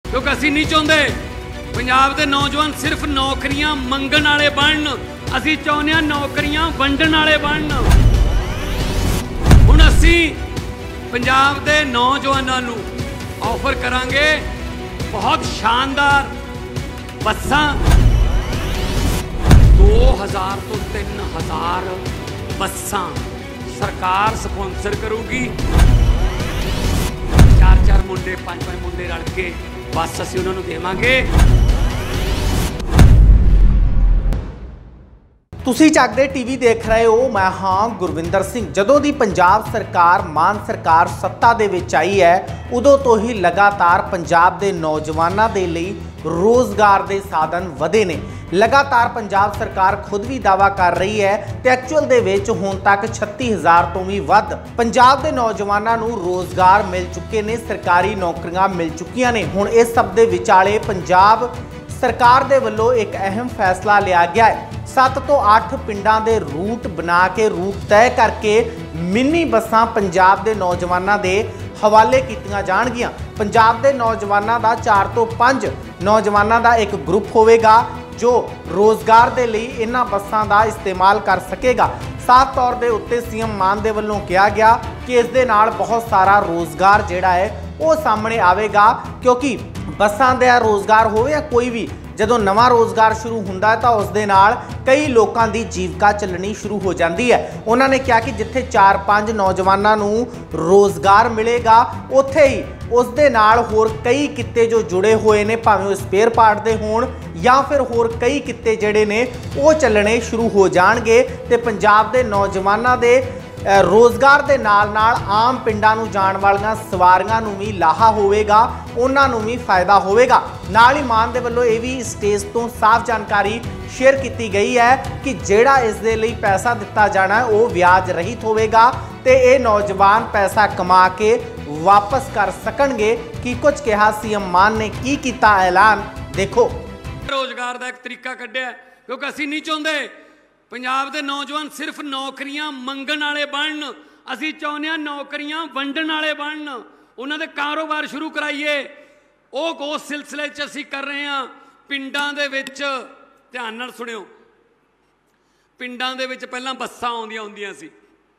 क्योंकि असीं नहीं चाहुंदे पंजाब दे नौजवान सिर्फ नौकरियां मंगण वाले बनन, असीं चाहुंदे हां नौकरियां वंडण वाले बनन। हुण असीं पंजाब दे नौजवानां नूं ऑफर करांगे बहुत शानदार बसां 2000 तो 3000 बसां सरकार स्पॉन्सर करूगी। 4-4 मुंडे 5-5 मुंडे रल के बस असीं उन्हां नूं देवांगे। ਤੁਸੀਂ ਚੱਕਦੇ ਟੀਵੀ ਦੇਖ ਰਹੇ ਹੋ, ਮੈਂ ਹਾਂ ਗੁਰਵਿੰਦਰ ਸਿੰਘ। ਜਦੋਂ ਦੀ ਪੰਜਾਬ ਸਰਕਾਰ ਮਾਨ ਸਰਕਾਰ ਸੱਤਾ ਦੇ ਵਿੱਚ ਆਈ ਹੈ, ਉਦੋਂ ਤੋਂ ਹੀ ਲਗਾਤਾਰ ਪੰਜਾਬ ਦੇ ਨੌਜਵਾਨਾਂ ਦੇ ਲਈ ਰੋਜ਼ਗਾਰ ਦੇ ਸਾਧਨ ਵਧੇ ਨੇ। ਲਗਾਤਾਰ ਪੰਜਾਬ ਸਰਕਾਰ ਖੁਦ ਵੀ ਦਾਅਵਾ ਕਰ ਰਹੀ ਹੈ ਤੇ ਐਕਚੁਅਲ ਦੇ ਵਿੱਚ ਹੁਣ ਤੱਕ 36000 ਤੋਂ ਵੀ ਵੱਧ ਪੰਜਾਬ ਦੇ ਨੌਜਵਾਨਾਂ ਨੂੰ ਰੋਜ਼ਗਾਰ ਮਿਲ ਚੁੱਕੇ ਨੇ, ਸਰਕਾਰੀ ਨੌਕਰੀਆਂ ਮਿਲ ਚੁੱਕੀਆਂ ਨੇ। ਹੁਣ ਇਸ ਸਭ ਦੇ ਵਿਚਾਲੇ ਪੰਜਾਬ सरकार दे वल्लों एक अहम फैसला लिया गया है। 7 तो 8 पिंडां दे रूट बना के रूट तय करके मिनी बसां पंजाब दे नौजवानां दे हवाले कीतियां जाणगियां। पंजाब दे नौजवानां दा 4 तो 5 नौजवानां दा एक ग्रुप होवेगा जो रोज़गार दे लई इन्हां बसां दा इस्तेमाल कर सकेगा। साफ तौर दे उत्ते सीएम मान दे वल्लों कहा गया कि इस दे नाल बहुत सारा रोज़गार जिहड़ा है वो सामने आवेगा, क्योंकि बसां दा रोज़गार होवे या कोई भी ਜਦੋਂ ਨਵਾਂ ਰੋਜ਼ਗਾਰ ਸ਼ੁਰੂ ਹੁੰਦਾ ਹੈ ਤਾਂ ਉਸ ਦੇ ਨਾਲ ਕਈ ਲੋਕਾਂ ਦੀ ਜੀਵਿਕਾ ਚੱਲਣੀ ਸ਼ੁਰੂ ਹੋ ਜਾਂਦੀ ਹੈ। ਉਹਨਾਂ ਨੇ ਕਿਹਾ ਕਿ ਜਿੱਥੇ 4-5 ਨੌਜਵਾਨਾਂ ਨੂੰ ਰੋਜ਼ਗਾਰ ਮਿਲੇਗਾ, ਉੱਥੇ ਹੀ ਉਸ ਦੇ ਨਾਲ ਹੋਰ ਕਈ ਕਿੱਤੇ ਜੋ ਜੁੜੇ ਹੋਏ ਨੇ, ਭਾਵੇਂ ਉਹ ਸਪੇਅਰ ਪਾਰਟ ਦੇ ਹੋਣ ਜਾਂ ਫਿਰ ਹੋਰ ਕਈ ਕਿੱਤੇ ਜਿਹੜੇ ਨੇ ਉਹ ਚੱਲਣੇ ਸ਼ੁਰੂ ਹੋ ਜਾਣਗੇ ਤੇ ਪੰਜਾਬ ਦੇ ਨੌਜਵਾਨਾਂ ਦੇ रोज़गार के नाल नाल आम पिंडां नूं जाण वालियां सवारियां नूं भी लाहा होवेगा, उन्हां नूं भी फायदा होवेगा। नाल ही मान दे वल्लों ये भी स्टेज तो साफ जानकारी शेयर की गई है कि जिहड़ा इस दे लई पैसा दिता जाना है वो ब्याज रहित होवेगा ते ये नौजवान पैसा कमा के वापस कर सकणगे। की कुछ कहा सीएम मान ने की कीता ऐलान, देखो। रोज़गार का एक तरीका कढ़िया, क्योंकि असीं नहीं चाहुंदे पंजाब के नौजवान सिर्फ नौकरियां मंगण वाले बनन, असीं चाहुंदे हां नौकरियां वंडण वाले बनन, उन्हां दे कारोबार शुरू कराइए। वो उस सिलसिले च असीं कर रहे हां। पिंडां दे विच ध्यान नाल सुणिओ, पिंडां दे विच पहलां बसां आउंदियां हुंदियां सी,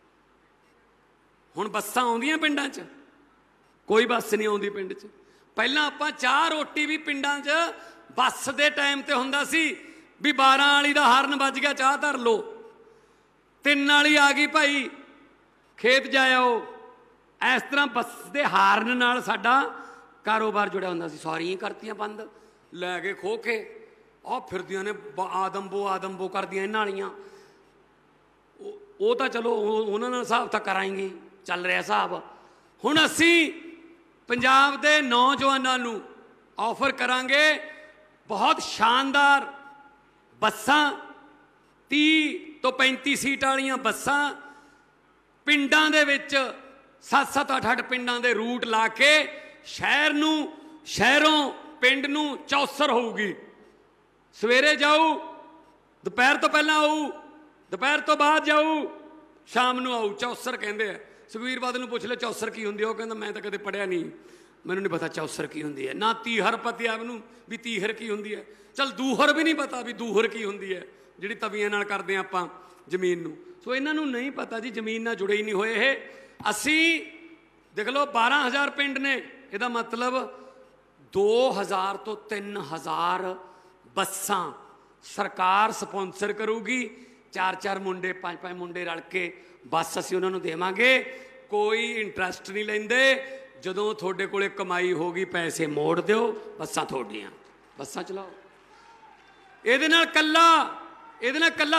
हुण बसां आउंदियां पिंडां च? कोई बस नहीं आउंदी पिंड च। पहलां आपां चाह रोटी भी पिंडां च बस दे टाइम ते हुंदा सी भी 12 वाली का हाਰਨ ਵੱਜ ਗਿਆ, चाह धर लो। 3 वाली आ गई भाई, खेत जाओ। इस तरह बस के हाਰਨ नाल साडा कारोबार जुड़िया होंदा सी। सारियां करतियां बंद, लैके खो के आ फिरदियां ने आदम्बो करदियां इन्हां वालियां। वो तो चलो उन्होंने हिसाब तो कराएंगे, चल रहा हिसाब। हुण असीं पंजाब के नौजवानों नूं ऑफर करांगे बहुत शानदार बसां 30 तो 35 सीट वालियां बसां पिंडां दे विच 7-7 8-8 पिंडां दे रूट ला के शहर नूं, शहरों पिंड नूं चौसर होऊगी। सवेरे जाऊ, दोपहर तो पहला आऊ, दोपहर तो बाद जाऊ, शाम नूं आऊ। चौसर कहंदे आ। सुखबीर बादल नूं पुछ ले चौसर की हुंदी है, वो कहंदा मैं तो कदे पढ़िया नहीं, मैनूं नहीं पता चौसर की हुंदी है। ना तीहर पता मैनूं भी तीहर की हुंदी है। चल दूहर भी नहीं पता भी दूहर की हुंदी है, जिहड़ी तवियां नाल करदे आपां जमीन नूं। सो इन्हां नूं नहीं पता जी, जमीन नाल जुड़े ही नहीं होए। असीं देख लो 12000 पिंड ने, इहदा मतलब 2000 तो 3000 बसां सरकार स्पॉन्सर करूगी। 4-4 मुंडे 5-5 मुंडे रल के बस असीं उन्हां नूं देवांगे। कोई इंटरस्ट नहीं लैंदे। जदों तुहाडे कोले कमाई होगी पैसे मोड़ दिओ, बसां तुहाडीआं, बसां चलाओ। ਇਹਦੇ ਨਾਲ ਕੱਲਾ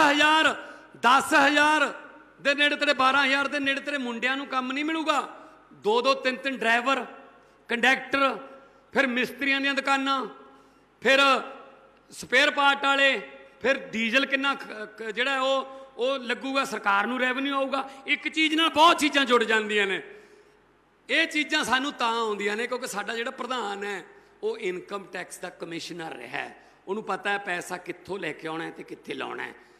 10000 ਦੇ ਨੇੜੇ ਤੇਰੇ 12000 ਦੇ ਨੇੜੇ ਤੇਰੇ ਮੁੰਡਿਆਂ ਨੂੰ ਕੰਮ ਨਹੀਂ ਮਿਲੂਗਾ। 2-2 3-3 ਡਰਾਈਵਰ, ਕੰਡਕਟਰ, ਫਿਰ ਮਿਸਤਰੀਆਂ ਦੀਆਂ ਦੁਕਾਨਾਂ, ਫਿਰ ਸਪੇਅਰ ਪਾਰਟ ਵਾਲੇ, ਫਿਰ ਡੀਜ਼ਲ ਕਿੰਨਾ ਜਿਹੜਾ ਉਹ ਲੱਗੂਗਾ, ਸਰਕਾਰ ਨੂੰ ਰੈਵਨਿਊ ਆਊਗਾ। ਇੱਕ ਚੀਜ਼ ਨਾਲ ਬਹੁਤ ਚੀਜ਼ਾਂ ਜੁੜ ਜਾਂਦੀਆਂ ਨੇ। ਇਹ ਚੀਜ਼ਾਂ ਸਾਨੂੰ ਤਾਂ ਆਉਂਦੀਆਂ ਨੇ ਕਿਉਂਕਿ ਸਾਡਾ ਜਿਹੜਾ ਪ੍ਰਧਾਨ ਹੈ ਉਹ ਇਨਕਮ ਟੈਕਸ ਦਾ ਕਮਿਸ਼ਨਰ ਰਿਹਾ। ਉਹਨੂੰ ਪਤਾ ਹੈ ਪੈਸਾ ਕਿੱਥੋਂ ਲੈ ਕੇ ਆਉਣਾ ਹੈ ਤੇ ਕਿੱਥੇ ਲਾਉਣਾ ਹੈ।